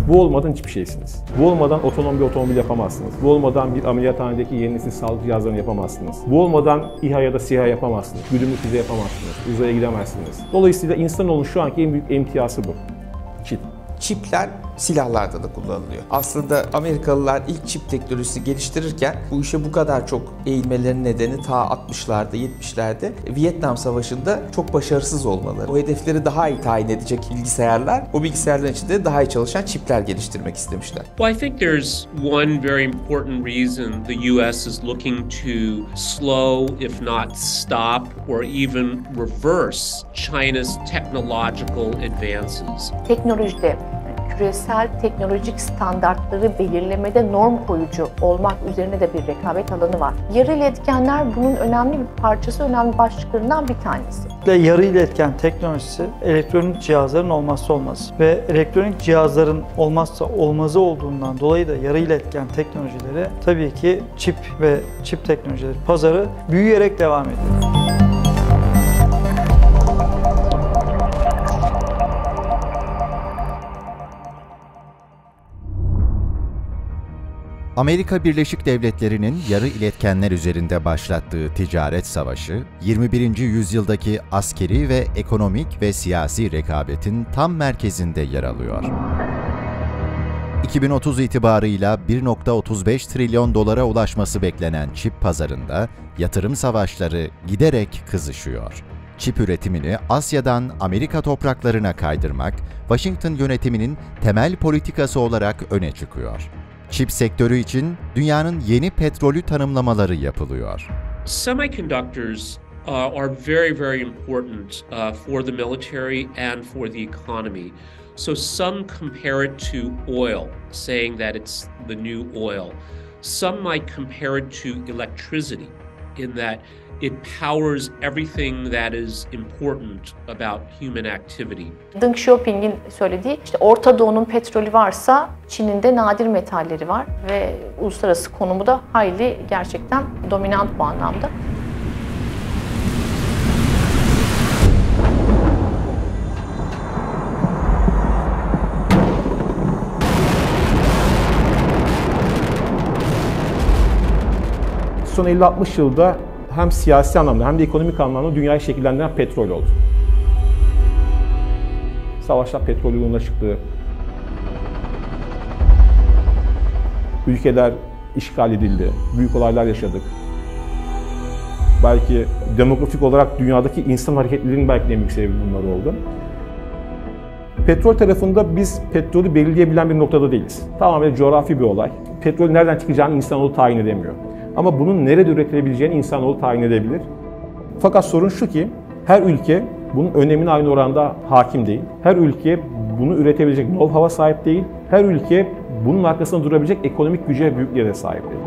Bu olmadan hiçbir şeysiniz. Bu olmadan otonom bir otomobil yapamazsınız. Bu olmadan bir ameliyathanedeki yeni nesil sağlık cihazlarını yapamazsınız. Bu olmadan İHA ya da SİHA yapamazsınız. Güdümlü füze yapamazsınız. Uzaya gidemezsiniz. Dolayısıyla insanoğlunun şu anki en büyük emtiyası bu. Çip. Çipler silahlarda da kullanılıyor. Aslında Amerikalılar ilk çip teknolojisi geliştirirken bu işe bu kadar çok eğilmelerinin nedeni ta 60'larda, 70'lerde Vietnam Savaşı'nda çok başarısız olmaları. O hedefleri daha iyi tayin edecek bilgisayarlar, o bilgisayarların içinde daha iyi çalışan çipler geliştirmek istemişler. Well, I think there's one very important reason the US is looking to slow, if not stop, or even reverse China's technological advances. Teknolojide küresel teknolojik standartları belirlemede norm koyucu olmak üzerine de bir rekabet alanı var. Yarı iletkenler bunun önemli bir parçası, önemli başlıklarından bir tanesi. Yarı iletken teknolojisi elektronik cihazların olmazsa olmazı ve elektronik cihazların olmazsa olmazı olduğundan dolayı da yarı iletken teknolojileri tabii ki çip ve çip teknolojileri pazarı büyüyerek devam ediyor. Amerika Birleşik Devletleri'nin yarı iletkenler üzerinde başlattığı ticaret savaşı, 21. yüzyıldaki askeri ve ekonomik ve siyasi rekabetin tam merkezinde yer alıyor. 2030 itibarıyla 1,35 trilyon dolara ulaşması beklenen çip pazarında yatırım savaşları giderek kızışıyor. Çip üretimini Asya'dan Amerika topraklarına kaydırmak, Washington yönetiminin temel politikası olarak öne çıkıyor. Çip sektörü için dünyanın yeni petrolü tanımlamaları yapılıyor. Semiconductors are very, very important for the military and for the economy. So some compare it to oil, saying that it's the new oil. Some might compare it to electricity, in that it powers everything that is important about human activity. Deng Xiaoping'in söylediği, işte Orta Doğu'nun petrolü varsa Çin'in de nadir metalleri var ve uluslararası konumu da hayli gerçekten dominant bu anlamda. Son 50-60 yılda hem siyasi anlamda hem de ekonomik anlamda dünyayı şekillendiren petrol oldu. Savaşlar petrol yoluna çıktı. Ülkeler işgal edildi. Büyük olaylar yaşadık. Belki demografik olarak dünyadaki insan hareketlerinin belki de en büyük sebebi bunlar oldu. Petrol tarafında biz petrolü belirleyebilen bir noktada değiliz. Tamamen coğrafi bir olay. Petrol nereden çıkacağını insanoğlu tayin edemiyor. Ama bunun nerede üretilebileceğini insanoğlu tayin edebilir. Fakat sorun şu ki, her ülke bunun önemine aynı oranda hakim değil. Her ülke bunu üretebilecek know-how'a sahip değil. Her ülke bunun arkasında durabilecek ekonomik güce ve büyüklüğe de sahip değil.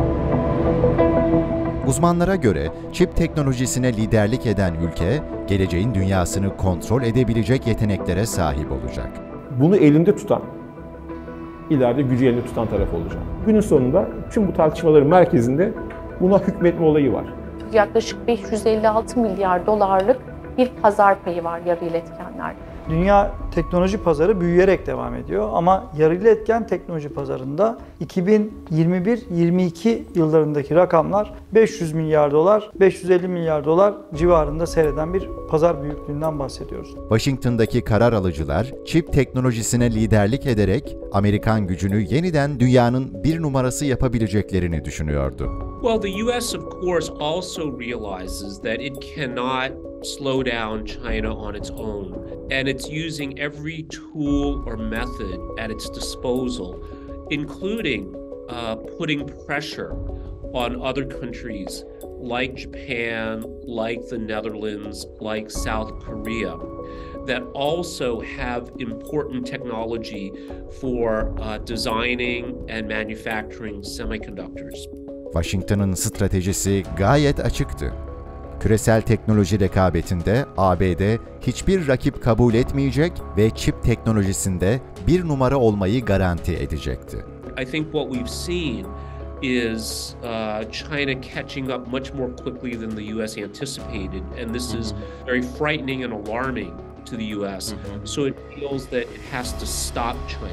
Uzmanlara göre çip teknolojisine liderlik eden ülke, geleceğin dünyasını kontrol edebilecek yeteneklere sahip olacak. Bunu elinde tutan, ileride gücü elinde tutan taraf olacak. Günün sonunda tüm bu tartışmaların merkezinde buna hükmetme olayı var. Yaklaşık 556 milyar dolarlık bir pazar payı var yarı iletkenlerde. Dünya teknoloji pazarı büyüyerek devam ediyor ama yarı iletken teknoloji pazarında 2021-22 yıllarındaki rakamlar 500 milyar dolar, 550 milyar dolar civarında seyreden bir pazar büyüklüğünden bahsediyoruz. Washington'daki karar alıcılar, çip teknolojisine liderlik ederek Amerikan gücünü yeniden dünyanın bir numarası yapabileceklerini düşünüyordu. Well, the US of course also realizes that it cannot slow down China on its own, and it's using every tool or method at its disposal, including putting pressure on other countries like Japan, like the Netherlands, like South Korea, that also have important technology for designing and manufacturing semiconductors. Washington'ın stratejisi gayet açıktı. Küresel teknoloji rekabetinde ABD hiçbir rakip kabul etmeyecek ve çip teknolojisinde bir numara olmayı garanti edecekti. I think what we've seen is China catching up much more quickly than the US anticipated, and this is very frightening and alarming to the US. So it feels that it has to stop China.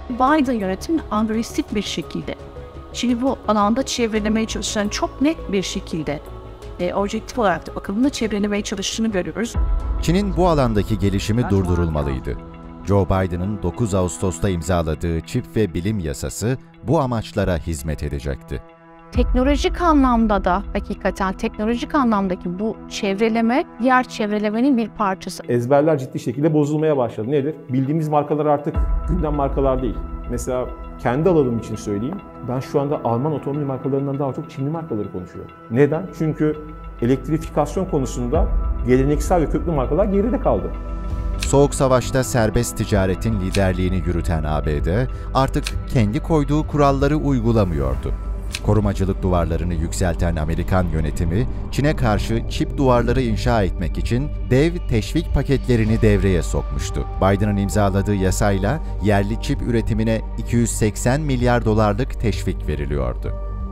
Biden yönetimi agresif bir şekilde, şimdi bu alanda çevrelemeye çalışan çok net bir şekilde objektif olarak da bakımında çevrelemeye çalıştığını görüyoruz. Çin'in bu alandaki gelişimi durdurulmalıydı. Joe Biden'ın 9 Ağustos'ta imzaladığı çip ve bilim yasası bu amaçlara hizmet edecekti. Teknolojik anlamda da hakikaten teknolojik anlamdaki bu çevreleme diğer çevrelemenin bir parçası. Ezberler ciddi şekilde bozulmaya başladı. Nedir? Bildiğimiz markalar artık gündem markalar değil. Mesela kendi alanım için söyleyeyim. Ben şu anda Alman otomobil markalarından daha çok Çinli markaları konuşuyorum. Neden? Çünkü elektrifikasyon konusunda geleneksel ve köklü markalar geride kaldı. Soğuk Savaş'ta serbest ticaretin liderliğini yürüten ABD artık kendi koyduğu kuralları uygulamıyordu. Korumacılık duvarlarını yükselten Amerikan yönetimi, Çin'e karşı çip duvarları inşa etmek için dev teşvik paketlerini devreye sokmuştu. Biden'ın imzaladığı yasayla yerli çip üretimine 280 milyar dolarlık teşvik veriliyordu.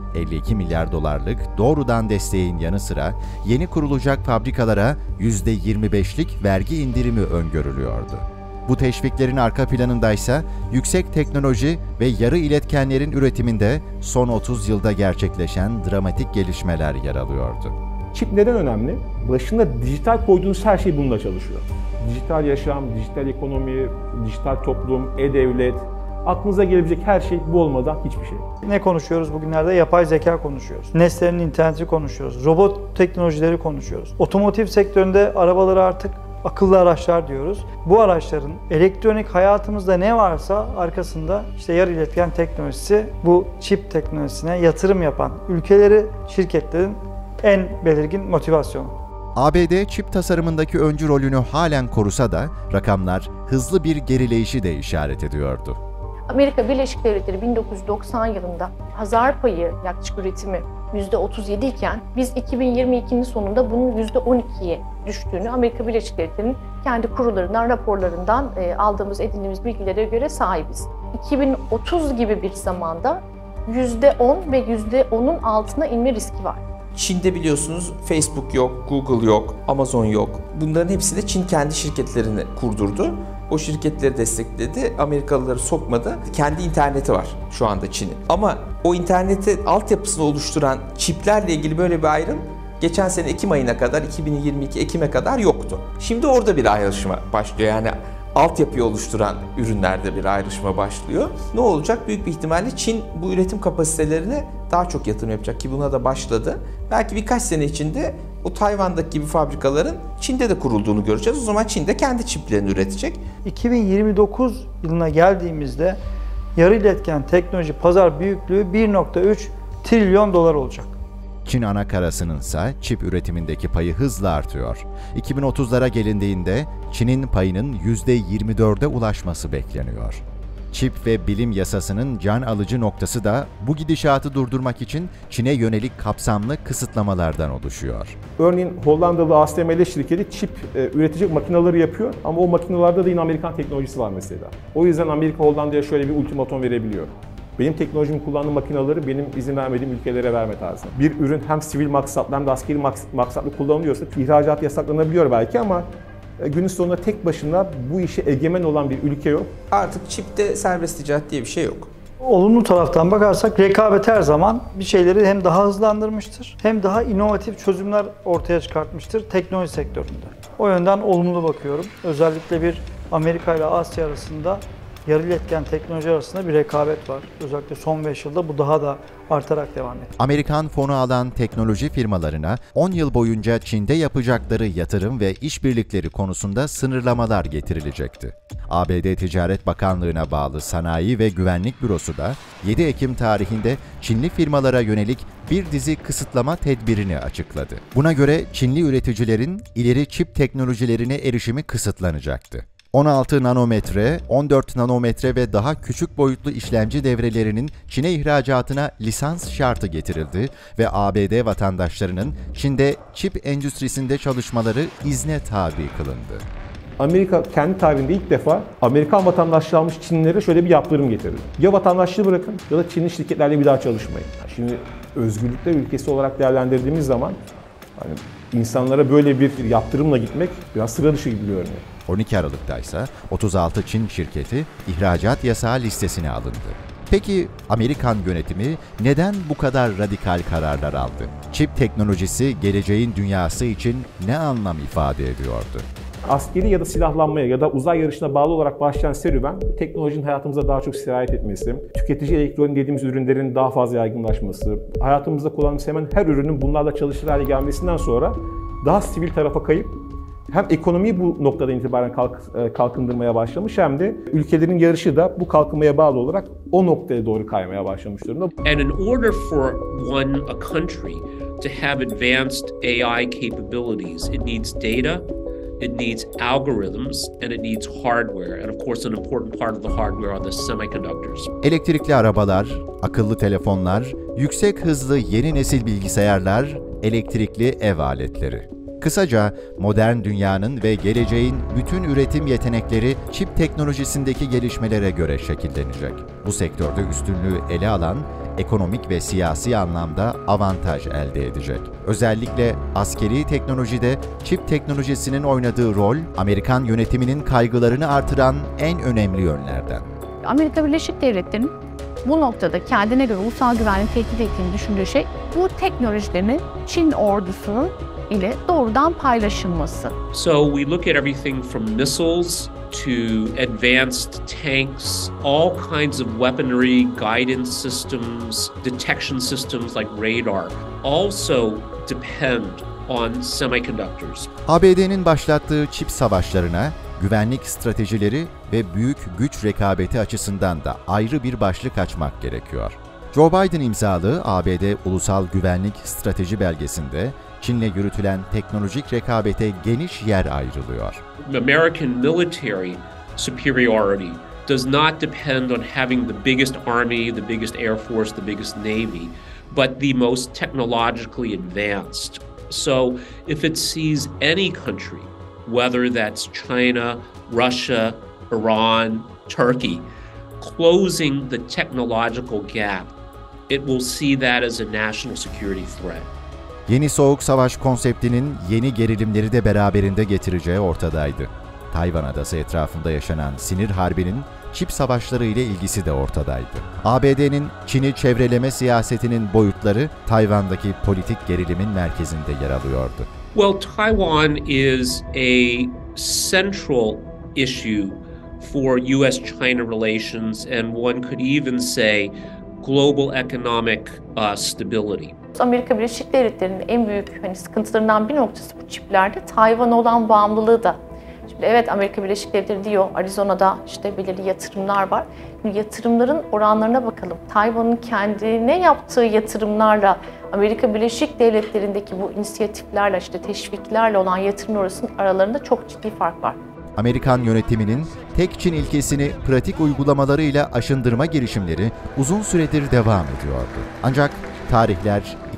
52 milyar dolarlık doğrudan desteğin yanı sıra yeni kurulacak fabrikalara %25'lik vergi indirimi öngörülüyordu. Bu teşviklerin arka planındaysa yüksek teknoloji ve yarı iletkenlerin üretiminde son 30 yılda gerçekleşen dramatik gelişmeler yer alıyordu. Çip neden önemli? Başında dijital koyduğunuz her şey bununla çalışıyor. Dijital yaşam, dijital ekonomi, dijital toplum, e-devlet, aklınıza gelebilecek her şey bu olmadan hiçbir şey. Ne konuşuyoruz bugünlerde? Yapay zeka konuşuyoruz. Nesnelerin interneti konuşuyoruz. Robot teknolojileri konuşuyoruz. Otomotiv sektöründe arabaları artık akıllı araçlar diyoruz. Bu araçların elektronik hayatımızda ne varsa arkasında işte yarı iletken teknolojisi, bu çip teknolojisine yatırım yapan ülkeleri, şirketlerin en belirgin motivasyonu. ABD çip tasarımındaki öncü rolünü halen korusa da rakamlar hızlı bir gerileyişi de işaret ediyordu. Amerika Birleşik Devletleri 1990 yılında pazar payı yaklaşık üretimi %37 iken biz 2022'nin sonunda bunun %12'ye düştüğünü Amerika Birleşik Devletleri'nin kendi kurullarından, raporlarından aldığımız, edindiğimiz bilgilere göre sahibiz. 2030 gibi bir zamanda %10 ve %10'un altına inme riski var. Çin'de biliyorsunuz Facebook yok, Google yok, Amazon yok. Bunların hepsini Çin kendi şirketlerini kurdurdu. O şirketleri destekledi, Amerikalıları sokmadı. Kendi interneti var şu anda Çin'in. Ama o interneti altyapısını oluşturan çiplerle ilgili böyle bir ayrım geçen sene Ekim ayına kadar, 2022 Ekim'e kadar yoktu. Şimdi orada bir ayrışma başlıyor. Yani altyapıyı oluşturan ürünlerde bir ayrışma başlıyor. Ne olacak? Büyük bir ihtimalle Çin bu üretim kapasitelerine daha çok yatırım yapacak ki buna da başladı. Belki birkaç sene içinde o Tayvan'daki gibi fabrikaların Çin'de de kurulduğunu göreceğiz. O zaman Çin de kendi çiplerini üretecek. 2029 yılına geldiğimizde yarı iletken teknoloji pazar büyüklüğü 1.3 trilyon dolar olacak. Çin anakarasının ise çip üretimindeki payı hızla artıyor. 2030'lara gelindiğinde Çin'in payının %24'e ulaşması bekleniyor. Çip ve bilim yasasının can alıcı noktası da bu gidişatı durdurmak için Çin'e yönelik kapsamlı kısıtlamalardan oluşuyor. Örneğin Hollandalı ASML şirketi çip üretecek makineleri yapıyor ama o makinelerde de yine Amerikan teknolojisi var mesela. O yüzden Amerika Hollanda'ya şöyle bir ultimatom verebiliyor. Benim teknolojimi kullandığım makineleri benim izin vermediğim ülkelere verme tarzı. Bir ürün hem sivil maksatlı hem de askeri maksatlı kullanılıyorsa ihracat yasaklanabiliyor belki ama günün sonunda tek başına bu işe egemen olan bir ülke yok. Artık çipte serbest ticaret diye bir şey yok. Olumlu taraftan bakarsak rekabet her zaman bir şeyleri hem daha hızlandırmıştır hem daha inovatif çözümler ortaya çıkartmıştır teknoloji sektöründe. O yönden olumlu bakıyorum. Özellikle bir Amerika ile Asya arasında yarı iletken teknoloji arasında bir rekabet var. Özellikle son 5 yılda bu daha da artarak devam ediyor. Amerikan fonu alan teknoloji firmalarına 10 yıl boyunca Çin'de yapacakları yatırım ve işbirlikleri konusunda sınırlamalar getirilecekti. ABD Ticaret Bakanlığı'na bağlı Sanayi ve Güvenlik Bürosu da 7 Ekim tarihinde Çinli firmalara yönelik bir dizi kısıtlama tedbirini açıkladı. Buna göre Çinli üreticilerin ileri çip teknolojilerine erişimi kısıtlanacaktı. 16 nanometre, 14 nanometre ve daha küçük boyutlu işlemci devrelerinin Çin'e ihracatına lisans şartı getirildi ve ABD vatandaşlarının Çin'de çip endüstrisinde çalışmaları izne tabi kılındı. Amerika kendi tarihinde ilk defa Amerikan vatandaşlığı almış Çinlilere şöyle bir yaptırım getirdi. Ya vatandaşlığı bırakın ya da Çinli şirketlerle bir daha çalışmayın. Şimdi özgürlükler ülkesi olarak değerlendirdiğimiz zaman Yani insanlara böyle bir yaptırımla gitmek biraz sıra dışı gibi görünüyor. 12 Aralık'ta ise 36 Çin şirketi ihracat yasağı listesine alındı. Peki Amerikan yönetimi neden bu kadar radikal kararlar aldı? Çip teknolojisi geleceğin dünyası için ne anlam ifade ediyordu? Askeri ya da silahlanmaya ya da uzay yarışına bağlı olarak başlayan serüven, teknolojinin hayatımıza daha çok sirayet etmesi, tüketici elektronik dediğimiz ürünlerin daha fazla yaygınlaşması, hayatımızda kullandığımız hemen her ürünün bunlarla çalışır hale gelmesinden sonra daha sivil tarafa kayıp hem ekonomiyi bu noktadan itibaren kalkındırmaya başlamış hem de ülkelerin yarışı da bu kalkınmaya bağlı olarak o noktaya doğru kaymaya başlamış durumda. And in order for a country to have advanced AI capabilities, it needs data, it needs algorithms, and it needs hardware. And of course, an important part of the hardware are the semiconductors. Elektrikli arabalar, akıllı telefonlar, yüksek hızlı yeni nesil bilgisayarlar, elektrikli ev aletleri. Kısaca modern dünyanın ve geleceğin bütün üretim yetenekleri çip teknolojisindeki gelişmelere göre şekillenecek. Bu sektörde üstünlüğü ele alan, ekonomik ve siyasi anlamda avantaj elde edecek. Özellikle askeri teknolojide çip teknolojisinin oynadığı rol, Amerikan yönetiminin kaygılarını artıran en önemli yönlerden. Amerika Birleşik Devletleri'nin bu noktada kendine göre ulusal güvenliği tehdit ettiğini düşündüğü şey bu teknolojilerin Çin ordusunun ile doğrudan paylaşılması. So we look at everything from missiles to advanced tanks, all kinds of weaponry, guidance systems, detection systems like radar, also depend on semiconductors. ABD'nin başlattığı çip savaşlarına güvenlik stratejileri ve büyük güç rekabeti açısından da ayrı bir başlık açmak gerekiyor. Joe Biden imzalı ABD Ulusal Güvenlik Strateji belgesinde Çin'le yürütülen teknolojik rekabete geniş yer ayrılıyor. American military superiority does not depend on having the biggest army, the biggest air force, the biggest navy, but the most technologically advanced. So if it sees any country, whether that's China, Russia, Iran, Turkey, closing the technological gap, it will see that as a national security threat. Yeni Soğuk Savaş konseptinin yeni gerilimleri de beraberinde getireceği ortadaydı. Tayvan Adası etrafında yaşanan sinir harbinin çip savaşları ile ilgisi de ortadaydı. ABD'nin Çin'i çevreleme siyasetinin boyutları Tayvan'daki politik gerilimin merkezinde yer alıyordu. Well, Taiwan is a central issue for US-China relations, and one could even say global economic stability. Amerika Birleşik Devletleri'nin en büyük sıkıntılarından bir noktası bu çiplerde Tayvan'a olan bağımlılığı da. Şimdi evet, Amerika Birleşik Devletleri diyor, Arizona'da belirli yatırımlar var. Şimdi yatırımların oranlarına bakalım. Tayvan'ın kendine yaptığı yatırımlarla Amerika Birleşik Devletleri'ndeki bu inisiyatiflerle, teşviklerle olan yatırım arasının aralarında çok ciddi fark var. Amerikan yönetiminin tek Çin ilkesini pratik uygulamalarıyla aşındırma girişimleri uzun süredir devam ediyordu. Ancak tarihler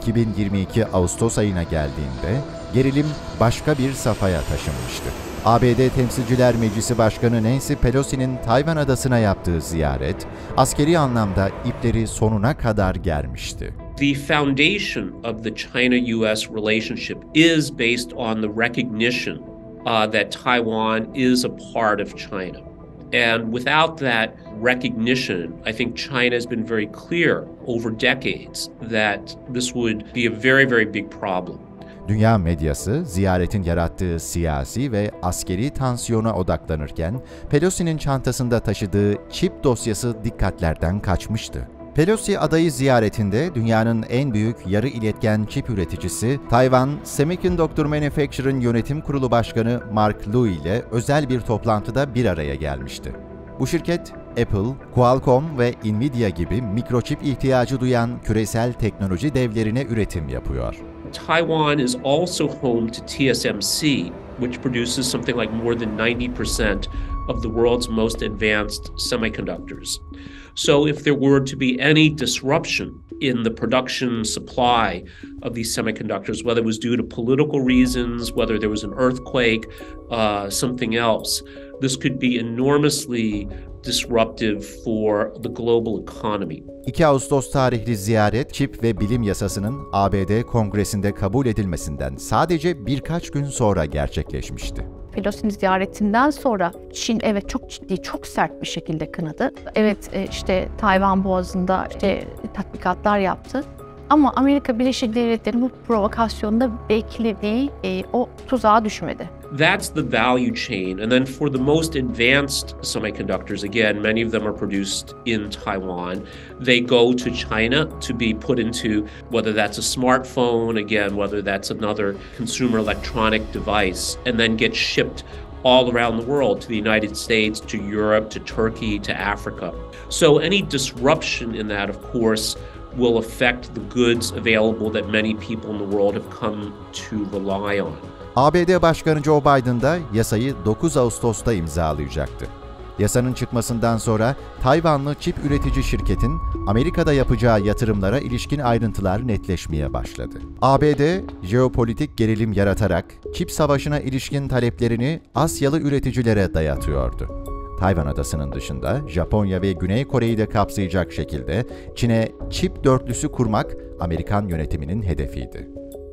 2022 Ağustos ayına geldiğinde gerilim başka bir safhaya taşınmıştı. ABD Temsilciler Meclisi Başkanı Nancy Pelosi'nin Tayvan Adası'na yaptığı ziyaret, askeri anlamda ipleri sonuna kadar germişti. The foundation of the China-US relationship is based on the recognition that Taiwan is a part of China. And without that recognition, I think China has been very clear over decades that this would be a very, very big problem. Dünya medyası ziyaretin yarattığı siyasi ve askeri tansiyona odaklanırken Pelosi'nin çantasında taşıdığı çip dosyası dikkatlerden kaçmıştı. Pelosi adayı ziyaretinde dünyanın en büyük yarı iletken çip üreticisi Taiwan Semiconductor Manufacturing Yönetim Kurulu Başkanı Mark Liu ile özel bir toplantıda bir araya gelmişti. Bu şirket, Apple, Qualcomm ve Nvidia gibi mikroçip ihtiyacı duyan küresel teknoloji devlerine üretim yapıyor. Taiwan is also home to TSMC, which produces something like more than 90% of the world's most advanced semiconductors. So if there were to be any disruption in the production supply of these semiconductors, whether it was due to political reasons, whether there was an earthquake, something else, this could be enormously disruptive for the global economy. 2 Ağustos tarihli ziyaret, çip ve bilim yasasının ABD Kongresi'nde kabul edilmesinden sadece birkaç gün sonra gerçekleşmişti. Pelosi'nin ziyaretinden sonra Çin evet çok ciddi, çok sert bir şekilde kınadı. Evet işte Tayvan Boğazı'nda tatbikatlar yaptı. Ama Amerika Birleşik Devletleri bu provokasyonda beklediği o tuzağa düşmedi. That's the value chain. And then for the most advanced semiconductors, again, many of them are produced in Taiwan. They go to China to be put into, whether that's a smartphone, again, whether that's another consumer electronic device, and then get shipped all around the world, to the United States, to Europe, to Turkey, to Africa. So any disruption in that, of course, will affect the goods available that many people in the world have come to rely on. ABD Başkanı Joe Biden da yasayı 9 Ağustos'ta imzalayacaktı. Yasanın çıkmasından sonra Tayvanlı çip üretici şirketin Amerika'da yapacağı yatırımlara ilişkin ayrıntılar netleşmeye başladı. ABD, jeopolitik gerilim yaratarak çip savaşına ilişkin taleplerini Asyalı üreticilere dayatıyordu. Tayvan adasının dışında Japonya ve Güney Kore'yi de kapsayacak şekilde Çin'e çip dörtlüsü kurmak Amerikan yönetiminin hedefiydi.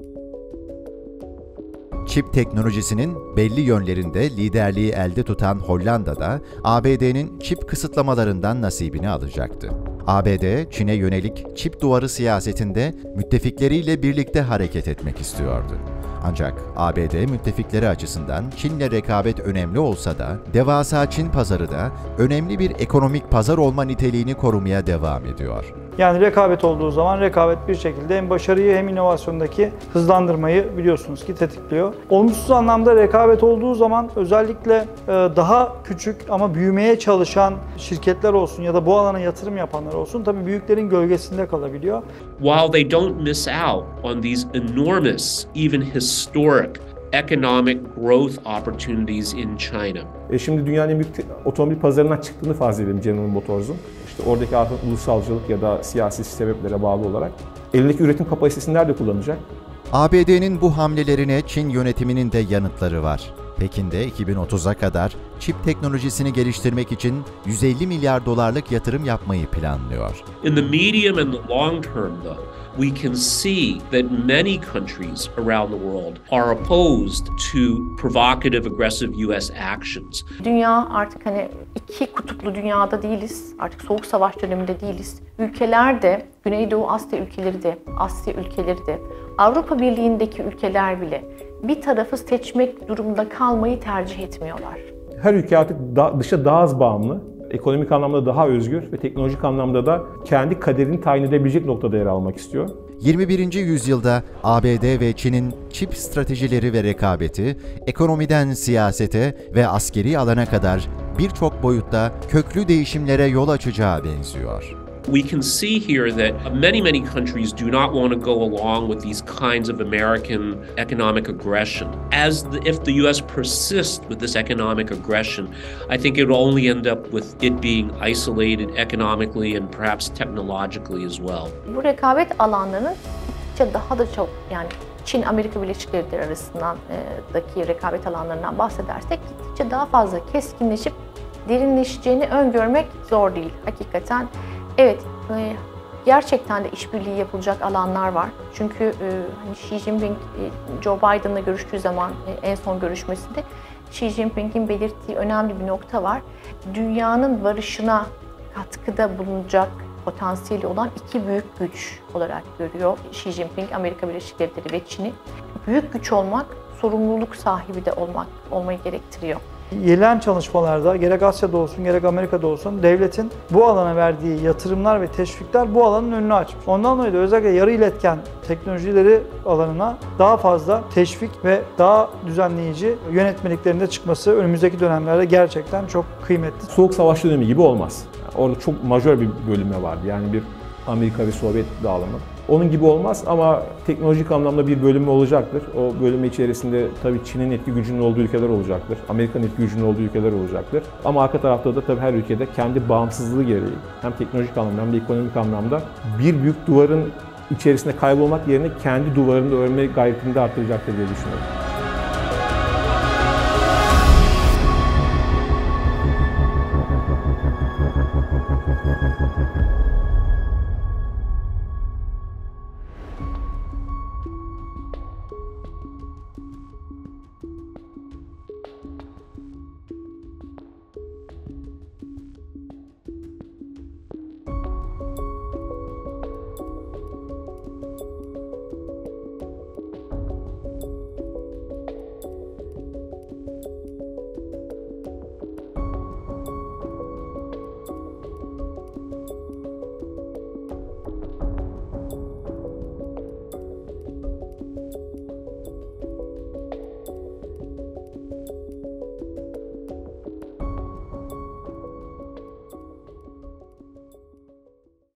Çip teknolojisinin belli yönlerinde liderliği elde tutan Hollanda'da ABD'nin çip kısıtlamalarından nasibini alacaktı. ABD, Çin'e yönelik çip duvarı siyasetinde müttefikleriyle birlikte hareket etmek istiyordu. Ancak ABD müttefikleri açısından Çin'le rekabet önemli olsa da devasa Çin pazarı da önemli bir ekonomik pazar olma niteliğini korumaya devam ediyor. Yani rekabet olduğu zaman rekabet bir şekilde hem başarıyı hem inovasyondaki hızlandırmayı biliyorsunuz ki tetikliyor. Olumsuz anlamda rekabet olduğu zaman özellikle daha küçük ama büyümeye çalışan şirketler olsun ya da bu alana yatırım yapanlar olsun tabii büyüklerin gölgesinde kalabiliyor. While they don't miss out on these enormous, even historic economic growth opportunities in China. Şimdi dünyanın en büyük otomobil pazarından çıktığını farz edelim General Motors'un. İşte oradaki artık ulusalcılık ya da siyasi sebeplere bağlı olarak. Elindeki üretim kapasitesini nerede kullanacak? ABD'nin bu hamlelerine Çin yönetiminin de yanıtları var. Pekin'de 2030'a kadar çip teknolojisini geliştirmek için 150 milyar dolarlık yatırım yapmayı planlıyor. In the medium and the long term, though, we can see that many countries around the world are opposed to provocative, aggressive US actions. Dünya artık hani iki kutuplu dünyada değiliz. Artık soğuk savaş döneminde değiliz. Ülkeler de, Güneydoğu Asya ülkeleri de, Asya ülkeleri de, Avrupa Birliği'ndeki ülkeler bile bir tarafı seçmek durumunda kalmayı tercih etmiyorlar. Her ülke artık dışa daha az bağımlı, ekonomik anlamda daha özgür ve teknolojik anlamda da kendi kaderini tayin edebilecek noktada yer almak istiyor. 21. yüzyılda ABD ve Çin'in çip stratejileri ve rekabeti, ekonomiden siyasete ve askeri alana kadar birçok boyutta köklü değişimlere yol açacağı benziyor. We can see here that many countries do not want to go along with these kinds of American economic aggression. If the US persists with this economic aggression, I think it will only end up with it being isolated economically and perhaps technologically as well. Bu rekabet alanlarının gittikçe daha da çok, yani Çin-Amerika Birleşik Devletleri arasındaki rekabet alanlarından bahsedersek gittikçe daha fazla keskinleşip derinleşeceğini öngörmek zor değil. Hakikaten evet, gerçekten de işbirliği yapılacak alanlar var. Çünkü hani Xi Jinping, Joe Biden'la görüştüğü zaman en son görüşmesinde Xi Jinping'in belirttiği önemli bir nokta var. Dünyanın barışına katkıda bulunacak potansiyeli olan iki büyük güç olarak görüyor Xi Jinping, Amerika Birleşik Devletleri ve Çin'i. Büyük güç olmak, sorumluluk sahibi de olmayı gerektiriyor. Yenilen çalışmalarda gerek Asya'da olsun gerek Amerika'da olsun devletin bu alana verdiği yatırımlar ve teşvikler bu alanın önünü açmış. Ondan dolayı da özellikle yarı iletken teknolojileri alanına daha fazla teşvik ve daha düzenleyici yönetmeliklerinde çıkması önümüzdeki dönemlerde gerçekten çok kıymetli. Soğuk savaş dönemi gibi olmaz. Orada çok majör bir bölünme vardı. Yani bir Amerika ve Sovyet dağılımı. Onun gibi olmaz ama teknolojik anlamda bir bölünme olacaktır. O bölünme içerisinde tabii Çin'in etki gücünün olduğu ülkeler olacaktır. Amerika'nın etki gücünün olduğu ülkeler olacaktır. Ama arka tarafta da tabii her ülkede kendi bağımsızlığı gereği hem teknolojik anlamda hem de ekonomik anlamda bir büyük duvarın içerisinde kaybolmak yerine kendi duvarını örme gayretini de arttıracaktır diye düşünüyorum.